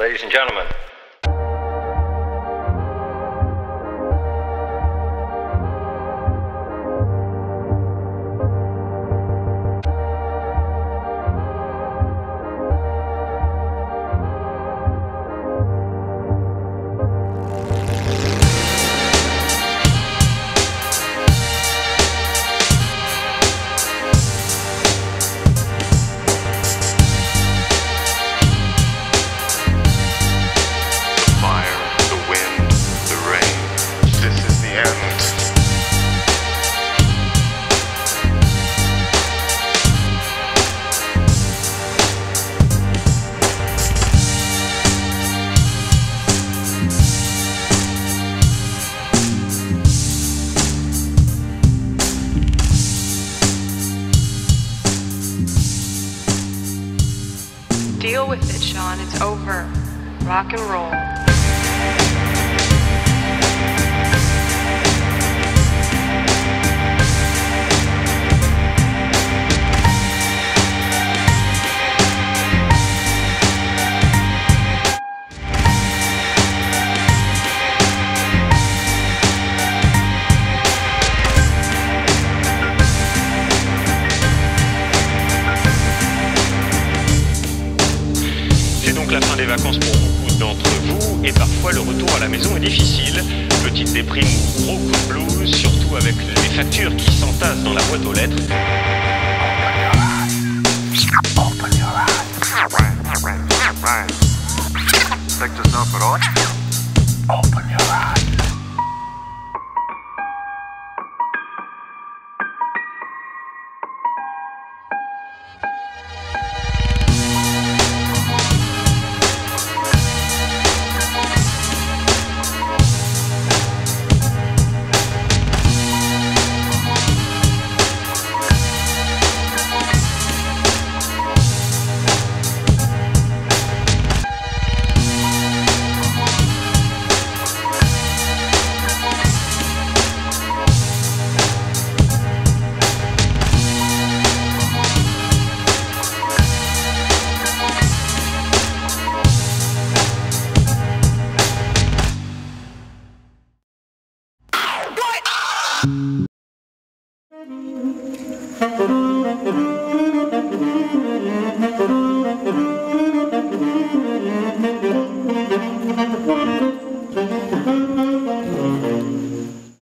Ladies and gentlemen. Deal with it, Sean. It's over. Rock and roll. La fin des vacances pour beaucoup d'entre vous et parfois le retour à la maison est difficile. Petite déprime ou gros coup de blues, surtout avec les factures qui s'entassent dans la boîte aux lettres. Open your eyes. Picked us up at all? Open your eyes. What?